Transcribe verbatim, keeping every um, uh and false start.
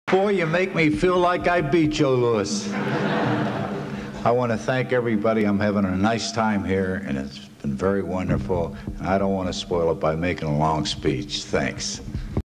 Boy, you make me feel like I beat Joe Louis. I want to thank everybody. I'm having a nice time here, and it's been very wonderful. I don't want to spoil it by making a long speech. Thanks.